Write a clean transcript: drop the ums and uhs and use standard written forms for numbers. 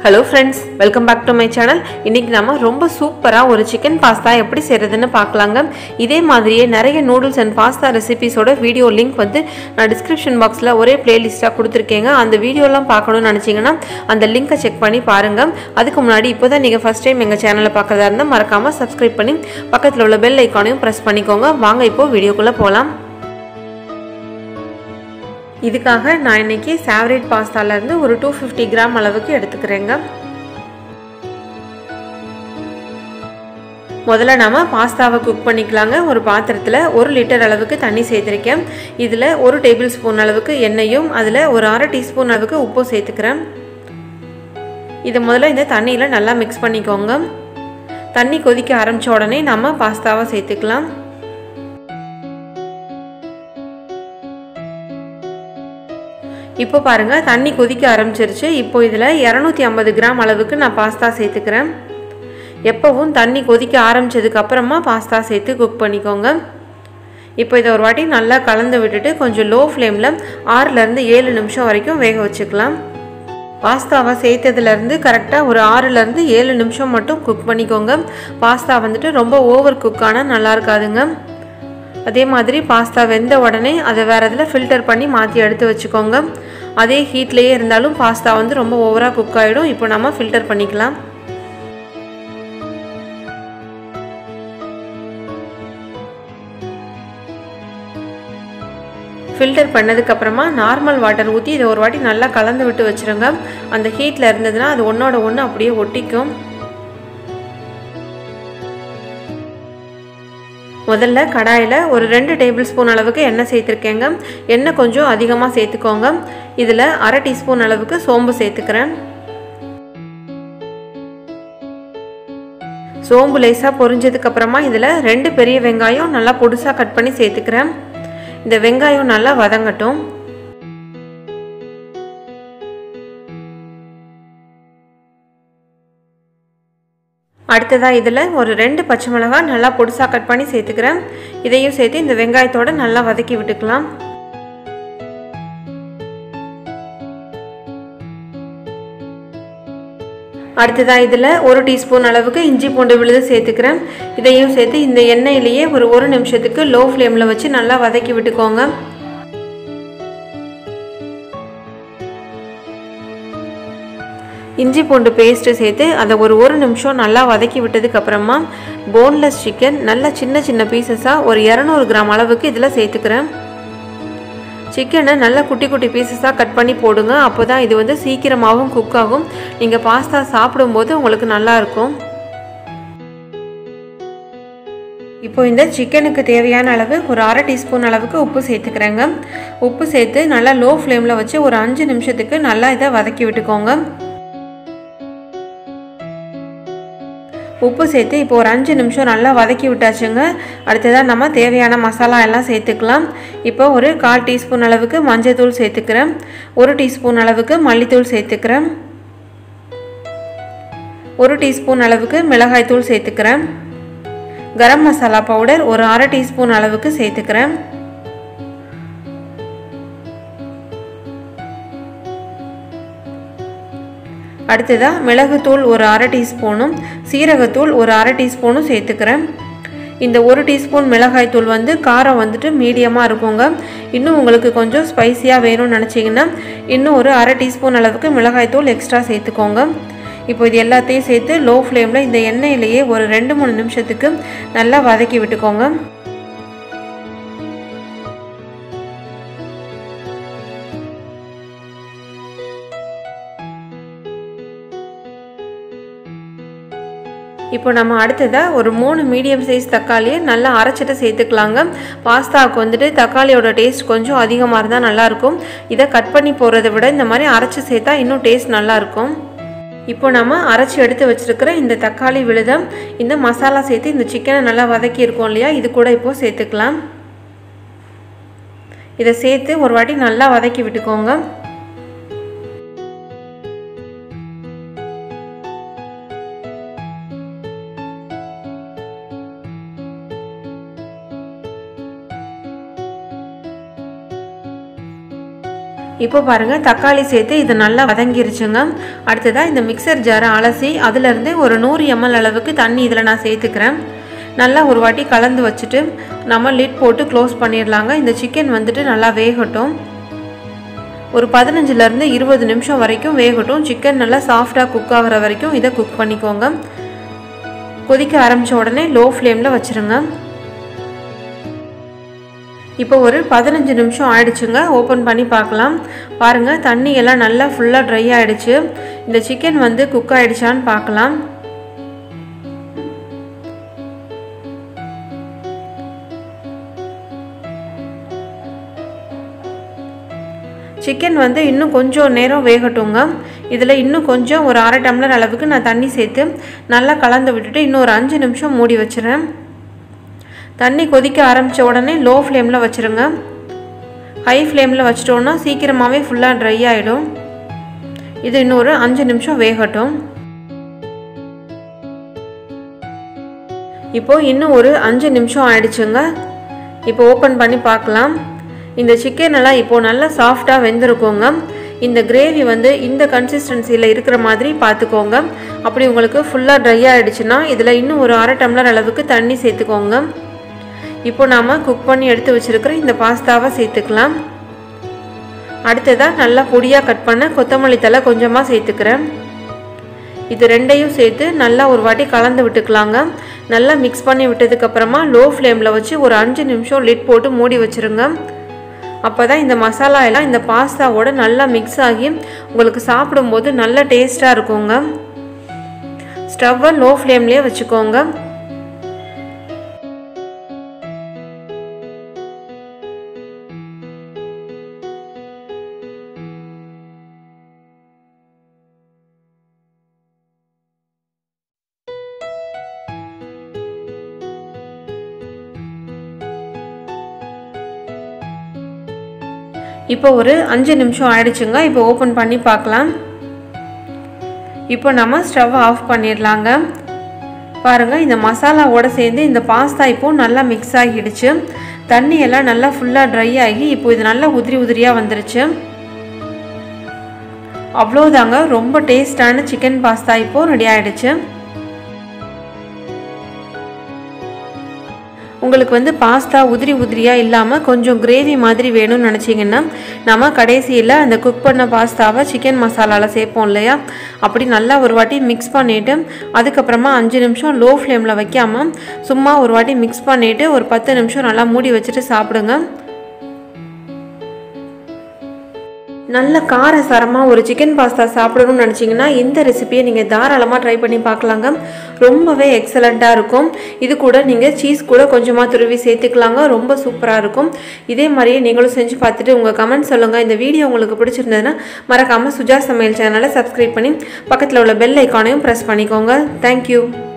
Hello friends, welcome back to my channel. இன்னைக்கு நாம ரொம்ப சூப்பரா ஒரு சிக்கன் பாஸ்தா எப்படி செய்யறதுன்னு பார்க்கலாங்க. இதே மாதிரியே நிறைய noodles and pasta recipes ஓட வீடியோ லிங்க் வந்து நான் description boxல ஒரே பிளேலிஸ்டா கொடுத்திருக்கேங்க. அந்த வீடியோலாம் பார்க்கணும்னு நினைச்சீங்கன்னா அந்த லிங்கை செக் பண்ணி பாருங்க. அதுக்கு முன்னாடி இப்போதான் நீங்க first time எங்க சேனலை பார்க்கறதா இருந்தா மறக்காம subscribe பண்ணி பக்கத்துல உள்ள bell ஐகானையும் press பண்ணிக்கோங்க. வாங்க இப்போ வீடியோக்குள்ள போலாம். இதுக்காக நான் இன்னைக்கு Savorit பாஸ்தால இருந்து ஒரு 250 கிராம் அளவுக்கு எடுத்துக்கிறேங்க. முதல்ல நாம பாஸ்தாவை குக் பண்ணிக்கலாங்க. ஒரு பாத்திரத்துல 1 லிட்டர் அளவுக்கு தண்ணி சேர்த்திருக்கேன். இதுல 1 டேபிள் ஸ்பூன் அளவுக்கு எண்ணெயும் அதுல ஒரு 1/2 டீஸ்பூன் அளவுக்கு உப்பு சேர்த்துக்கிறேன். இத முதல்ல இந்த தண்ணியில நல்லா mix பண்ணிக்கோங்க. தண்ணி கொதிக்க ஆரம்பிச்ச உடனே நாம பாஸ்தாவை சேர்த்துக்கலாம். இப்போ பாருங்க தண்ணி கொதிக்க ஆரம்பிச்சிருச்சு. இப்போ இதுல 250 கிராம் அளவுக்கு நான் பாஸ்தா சேர்த்துக்கிறேன். எப்பவும் தண்ணி கொதிக்க ஆரம்பிச்சதுக்கு அப்புறமா பாஸ்தா சேர்த்து குக் பண்ணிக்கோங்க. இப்போ இத ஒரு வாட்டி நல்லா கலந்து விட்டுட்டு கொஞ்சம் லோ ஃப்ளேம்ல 6 ல இருந்து 7 நிமிஷம் வரைக்கும் வேக வச்சுக்கலாம். பாஸ்தாவை சேர்த்ததுல இருந்து கரெக்ட்டா ஒரு 6 ல இருந்து 7 நிமிஷம் மட்டும் குக் பண்ணிக்கோங்க. பாஸ்தா வந்துட்டு ரொம்ப ஓவர் குக் ஆனா நல்லா இருக்காதுங்க. அதே மாதிரி பாஸ்தா வெந்த உடனே அதை வேற எதுல ஃபில்டர் பண்ணி மாத்தி எடுத்து வச்சுக்கோங்க. அதே ஹீட்லயே இருந்தாலும் பாஸ்தா வந்து ரொம்ப ஓவரா குக் ஆயிடும். இப்போ நாம ஃபில்டர் பண்ணிக்கலாம். ஃபில்டர் பண்ணதுக்கு அப்புறமா நார்மல் வாட்டர் ஊத்தி இத ஒரு வாட்டி நல்லா கலந்து விட்டு வச்சிருங்க. அந்த ஹீட்ல இருந்ததுனா அது ஒண்ணோட ஒண்ணு அப்படியே ஒட்டிக்கும். முதல்ல கடாயில ஒரு 2 டேபிள் ஸ்பூன் அளவுக்கு எண்ணெய் சேர்த்திருக்கேங்க. எண்ணெய் கொஞ்சம் அதிகமா சேர்த்துக்கோங்க. இதுல 1/2 டீஸ்பூன் அளவுக்கு சோம்பு சேர்த்துக்கிறேன். சோம்பு லேசா பொரிஞ்சதுக்கு அப்புறமா இதுல 2 பெரிய வெங்காயம் நல்லா பொடிசா கட் பண்ணி சேர்த்துக்கிறேன். இந்த வெங்காயம் நல்லா வதங்கட்டும். அடுத்ததா இதுல ஒரு 2 பச்சை மிளகாய் நல்லா பொடிசா கட் பண்ணி சேர்த்துக்கிறேன். இதையும் சேர்த்து இந்த வெங்காயத்தோட நல்லா வதக்கி விட்டுக்கலாம். அடுத்ததா இதுல 1 டீஸ்பூன் அளவுக்கு இஞ்சி பூண்டு விழுது சேர்த்துக்கிறேன். இதையும் சேர்த்து இந்த எண்ணெயிலேயே ஒரு 1 நிமிஷத்துக்கு லோ ஃப்ளேம்ல வச்சு நல்லா வதக்கி விட்டுக்கோங்க. இஞ்சி பூண்டு பேஸ்ட் சேர்த்து அதை ஒரு 1 நிமிஷம் நல்லா வதக்கி விட்டதுக்கு அப்புறமா போன்லெஸ் சிக்கன் நல்ல சின்ன சின்ன பீசஸா ஒரு 200 கிராம் அளவுக்கு இதுல சேர்த்துக்கிறேன். சிக்கனை நல்ல குட்டி குட்டி பீசஸா கட் பண்ணி போடுங்க. அப்போதான் இது வந்து சீக்கிரமாவும் குக் ஆகும். நீங்க பாஸ்தா சாப்பிடும்போது உங்களுக்கு நல்லா இருக்கும். இப்போ இந்த சிக்கனுக்கு தேவையான அளவு ஒரு 1/2 டீஸ்பூன் அளவுக்கு உப்பு சேர்த்துக்கிறேங்க. உப்பு சேர்த்து நல்லா லோ ஃப்ளேம்ல வச்சு ஒரு 5 நிமிஷத்துக்கு நல்லா இதை வதக்கி விட்டுக்கோங்க. உப்பு சேர்த்து இப்போ ஒரு 5 நிமிஷம் நல்லா வதக்கி விட்டாச்சுங்க. அடுத்ததா நம்ம தேவையான மசாலா எல்லாம் சேர்த்துக்கலாம். இப்போ ஒரு 1/4 டீஸ்பூன் அளவுக்கு மஞ்சள் தூள் சேர்த்துக்கிறேன். 1 டீஸ்பூன் அளவுக்கு மல்லித்தூள் சேர்த்துக்கிறேன். 1 டீஸ்பூன் அளவுக்கு மிளகாய் தூள் சேர்த்துக்கிறேன். கரம் மசாலா பவுடர் ஒரு 1/2 டீஸ்பூன் அளவுக்கு சேர்த்துக்கிறேன். அடுத்ததா மிளகுத்தூள் ஒரு 1/2 டீஸ்பூனும் சீரகத்தூள் ஒரு 1/2 டீஸ்பூனும் சேர்த்துக்கிறேன். இந்த 1 டீஸ்பூன் மிளகாய் தூள் வந்து காரம் வந்துட்டு மீடியமா இருக்குங்க. இன்னும் உங்களுக்கு கொஞ்சம் ஸ்பைசியா வேணும்னு நினைச்சீங்கன்னா இன்னும் ஒரு 1/2 டீஸ்பூன் அளவுக்கு மிளகாய் தூள் எக்ஸ்ட்ரா சேர்த்துக்கோங்க. இப்போ இது எல்லாத்தையும் சேர்த்து லோ ஃப்ளேம்ல இந்த எண்ணெயிலேயே ஒரு 2-3 நிமிஷத்துக்கு நல்லா வதக்கி விட்டுக்கோங்க. இப்போ நம்ம அடுத்ததா ஒரு 3 மீடியம் சைஸ் தக்காளியை நல்லா அரைச்சிட்டு சேர்த்துக்கலாங்க. பாஸ்தாவுக்கு வந்துட்டு தக்காளியோட டேஸ்ட் கொஞ்சம் அதிகமாக இருந்தால் நல்லாயிருக்கும். இதை கட் பண்ணி போகிறத விட இந்த மாதிரி அரைச்சி சேர்த்தா இன்னும் டேஸ்ட் நல்லாயிருக்கும். இப்போ நம்ம அரைச்சி எடுத்து வச்சிருக்கிற இந்த தக்காளி விழுதம் இந்த மசாலா சேர்த்து இந்த சிக்கனை நல்லா வதக்கி இருக்கோம் இல்லையா, இது கூட இப்போ சேர்த்துக்கலாம். இதை சேர்த்து ஒரு வாட்டி நல்லா வதக்கி விட்டுக்கோங்க. இப்போ பாருங்கள் தக்காளி சேர்த்து இது நல்லா வதங்கிருச்சுங்க. அடுத்ததாக இந்த மிக்சர் ஜாரை அலசி அதிலிருந்து ஒரு 100 ml அளவுக்கு தண்ணி இதில் நான் சேர்த்துக்கிறேன். நல்லா ஒரு வாட்டி கலந்து வச்சுட்டு நம்ம லிட் போட்டு க்ளோஸ் பண்ணிடலாங்க. இந்த சிக்கன் வந்துட்டு நல்லா வேகட்டும். ஒரு 15லேருந்து 20 நிமிஷம் வரைக்கும் வேகட்டும். சிக்கன் நல்லா சாஃப்டாக குக் ஆகிற வரைக்கும் இதை குக் பண்ணிக்கோங்க. கொதிக்க ஆரம்பித்த உடனே லோ ஃப்ளேமில் வச்சுருங்க. இப்போ ஒரு 15 நிமிஷம் ஆயிடுச்சுங்க. ஓப்பன் பண்ணி பார்க்கலாம். பாருங்கள் தண்ணி எல்லாம் நல்லா ஃபுல்லாக ட்ரை ஆகிடுச்சு. இந்த சிக்கன் வந்து குக் ஆகிடுச்சான்னு பார்க்கலாம். சிக்கன் வந்து இன்னும் கொஞ்சம் நேரம் வேகட்டுங்க. இதில் இன்னும் கொஞ்சம் ஒரு 1/2 டம்ளர் அளவுக்கு நான் தண்ணி சேர்த்து நல்லா கலந்து விட்டுட்டு இன்னும் ஒரு 5 நிமிஷம் மூடி வச்சுறேன். தண்ணி கொதிக்க ஆரம்பித்த உடனே லோ ஃப்ளேமில் வச்சுருங்க. ஹை ஃப்ளேமில் வச்சிட்டோன்னா சீக்கிரமாகவே ஃபுல்லாக ட்ரை ஆகிடும். இது இன்னும் ஒரு 5 நிமிஷம் வேகட்டும். இப்போது இன்னும் ஒரு 5 நிமிஷம் ஆயிடுச்சுங்க. இப்போ ஓப்பன் பண்ணி பார்க்கலாம். இந்த சிக்கன் எல்லாம் இப்போது நல்லா சாஃப்டாக வெந்திருக்கோங்க. இந்த கிரேவி வந்து இந்த கன்சிஸ்டன்சியில் இருக்கிற மாதிரி பார்த்துக்கோங்க. அப்படி உங்களுக்கு ஃபுல்லாக ட்ரை ஆகிடுச்சுன்னா இதில் இன்னும் ஒரு 1/2 டம்ளர் அளவுக்கு தண்ணி சேர்த்துக்கோங்க. இப்போ நாம் குக் பண்ணி எடுத்து வச்சுருக்கிற இந்த பாஸ்தாவை சேர்த்துக்கலாம். அடுத்ததாக நல்லா பொடியாக கட் பண்ண கொத்தமல்லி தழை கொஞ்சமாக சேர்த்துக்கிறேன். இது ரெண்டையும் சேர்த்து நல்லா ஒரு வாட்டி கலந்து விட்டுக்கலாங்க. நல்லா மிக்ஸ் பண்ணி விட்டதுக்கப்புறமா லோ ஃப்ளேமில் வச்சு ஒரு 5 நிமிஷம் லிட் போட்டு மூடி வச்சுருங்க. அப்போ தான் இந்த மசாலா எல்லாம் இந்த பாஸ்தாவோட நல்லா மிக்ஸ் ஆகி உங்களுக்கு சாப்பிடும்போது நல்ல டேஸ்ட்டாக இருக்குங்க. ஸ்டவ்வை லோ ஃப்ளேம்லேயே வச்சுக்கோங்க. இப்போ ஒரு 5 நிமிஷம் ஆயிடுச்சுங்க. இப்போ ஓப்பன் பண்ணி பார்க்கலாம். இப்போ நம்ம ஸ்டவ்வை ஆஃப் பண்ணிடலாங்க. பாருங்கள் இந்த மசாலாவோடு சேர்ந்து இந்த பாஸ்தா இப்போது நல்லா மிக்ஸ் ஆகிடுச்சு. தண்ணி எல்லாம் நல்லா ஃபுல்லாக ட்ரை ஆகி இப்போ இது நல்லா உதிரி உதிரியாக வந்துருச்சு. அவ்வளோதாங்க, ரொம்ப டேஸ்டான சிக்கன் பாஸ்தா இப்போது ரெடி ஆகிடுச்சு. உங்களுக்கு வந்து பாஸ்தா உதிரி உதிரியாக இல்லாமல் கொஞ்சம் கிரேவி மாதிரி வேணும்னு நினச்சிங்கன்னா நம்ம கடைசியில் அந்த குக் பண்ண பாஸ்தாவை சிக்கன் மசாலாவில் சேர்ப்போம் இல்லையா, அப்படி நல்லா ஒரு வாட்டி மிக்ஸ் பண்ணிவிட்டு அதுக்கப்புறமா 5 நிமிஷம் லோ ஃப்ளேமில் வைக்காமல் சும்மா ஒரு வாட்டி மிக்ஸ் பண்ணிவிட்டு ஒரு 10 நிமிஷம் நல்லா மூடி வச்சுட்டு சாப்பிடுங்க. நல்ல காரசாரமாக ஒரு சிக்கன் பாஸ்தா சாப்பிடணும்னு நினச்சிங்கன்னா இந்த ரெசிபியை நீங்கள் தாராளமாக ட்ரை பண்ணி பார்க்கலாங்க. ரொம்பவே எக்ஸலண்ட்டாக இருக்கும். இது கூட நீங்கள் சீஸ் கூட கொஞ்சமாக துருவி சேர்த்துக்கலாங்க. ரொம்ப சூப்பராக இருக்கும். இதே மாதிரியே நீங்களும் செஞ்சு பார்த்துட்டு உங்கள் கமெண்ட் சொல்லுங்கள். இந்த வீடியோ உங்களுக்கு பிடிச்சிருந்ததுன்னா மறக்காமல் சுஜா சமையல் சேனலை சப்ஸ்கிரைப் பண்ணி பக்கத்தில் உள்ள பெல் ஐக்கானையும் ப்ரெஸ் பண்ணிக்கோங்க. தேங்க்யூ.